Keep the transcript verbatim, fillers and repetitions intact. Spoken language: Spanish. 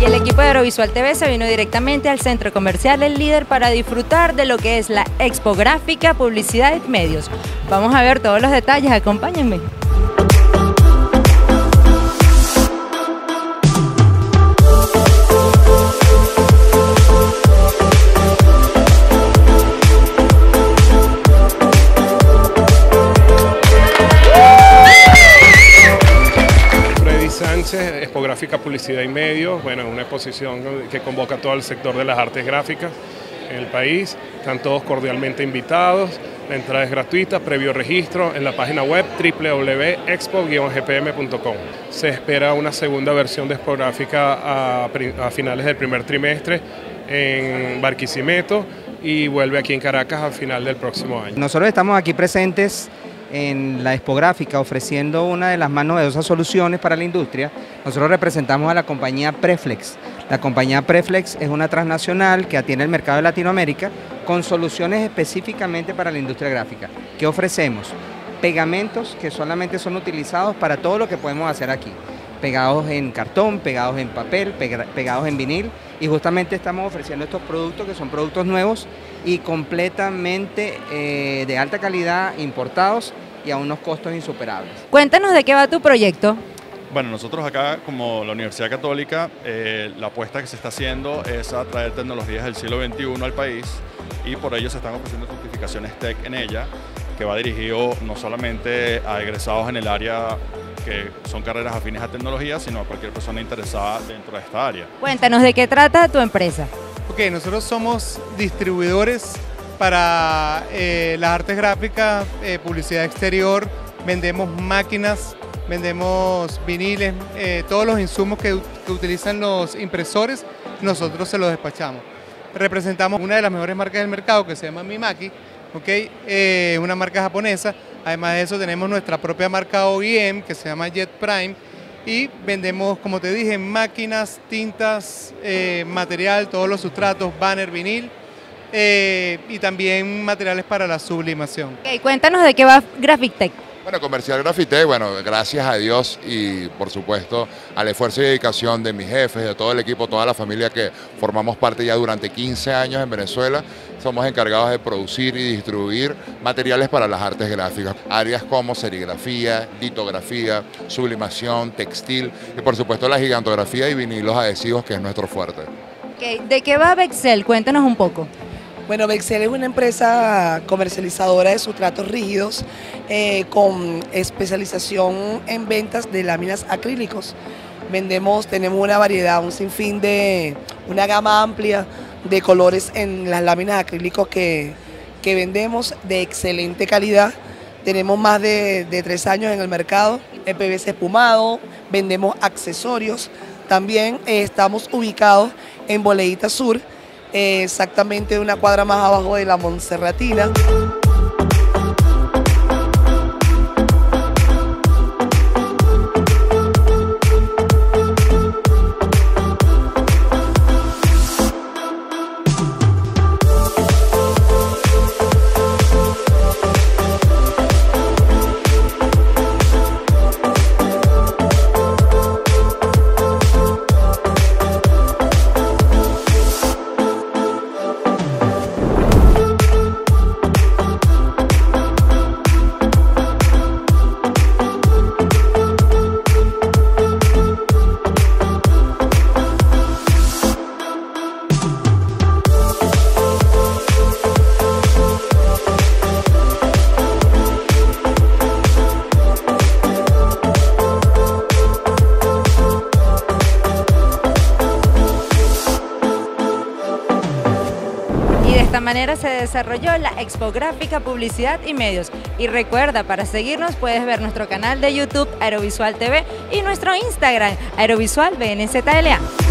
el equipo de Aerovisual T V se vino directamente al Centro Comercial El Líder para disfrutar de lo que es la Expo Gráfica, Publicidad y Medios. Vamos a ver todos los detalles, acompáñenme. Sánchez, Expo Gráfica, Publicidad y Medios, bueno, es una exposición que convoca a todo el sector de las artes gráficas en el país. Están todos cordialmente invitados, la entrada es gratuita, previo registro en la página web doble u doble u doble u punto expo guion g p m punto com. Se espera una segunda versión de Expo Gráfica a, a finales del primer trimestre en Barquisimeto y vuelve aquí en Caracas a final del próximo año. Nosotros estamos aquí presentes en la Expo Gráfica ofreciendo una de las más novedosas soluciones para la industria. Nosotros representamos a la compañía Preflex. La compañía Preflex es una transnacional que atiende el mercado de Latinoamérica con soluciones específicamente para la industria gráfica. ¿Qué ofrecemos? Pegamentos que solamente son utilizados para todo lo que podemos hacer aquí. Pegados en cartón, pegados en papel, pegados en vinil, y justamente estamos ofreciendo estos productos que son productos nuevos y completamente eh, de alta calidad, importados y a unos costos insuperables. Cuéntanos de qué va tu proyecto. Bueno, nosotros acá como la Universidad Católica, eh, la apuesta que se está haciendo es a traer tecnologías del siglo veintiuno al país y por ello se están ofreciendo certificaciones T E C en ella, que va dirigido no solamente a egresados en el área que son carreras afines a tecnología, sino a cualquier persona interesada dentro de esta área. Cuéntanos de qué trata tu empresa. Ok, nosotros somos distribuidores para eh, las artes gráficas, eh, publicidad exterior, vendemos máquinas, vendemos viniles, eh, todos los insumos que, que utilizan los impresores, nosotros se los despachamos. Representamos una de las mejores marcas del mercado que se llama Mimaki, okay, eh, una marca japonesa. Además de eso tenemos nuestra propia marca O E M que se llama Jet Prime y vendemos, como te dije, máquinas, tintas, eh, material, todos los sustratos, banner, vinil eh, y también materiales para la sublimación. Okay, cuéntanos de qué va Graphitech. Bueno, Comercial Graphitech, bueno, gracias a Dios y por supuesto al esfuerzo y dedicación de mis jefes, de todo el equipo, toda la familia que formamos parte ya durante quince años en Venezuela, somos encargados de producir y distribuir materiales para las artes gráficas. Áreas como serigrafía, litografía, sublimación, textil y por supuesto la gigantografía y vinilos adhesivos, que es nuestro fuerte. Okay, ¿de qué va Bexel? Cuéntanos un poco. Bueno, Bexel es una empresa comercializadora de sustratos rígidos eh, con especialización en ventas de láminas acrílicos. Vendemos, tenemos una variedad, un sinfín de, una gama amplia de colores en las láminas acrílicos que, que vendemos de excelente calidad. Tenemos más de, de tres años en el mercado, el P V C espumado, vendemos accesorios. También eh, estamos ubicados en Boleíta Sur, Eh, exactamente una cuadra más abajo de la Monserratina. De esta manera se desarrolló la Expo Gráfica, Publicidad y Medios. Y recuerda, para seguirnos puedes ver nuestro canal de YouTube Aerovisual T V y nuestro Instagram Aerovisual B N Z L A.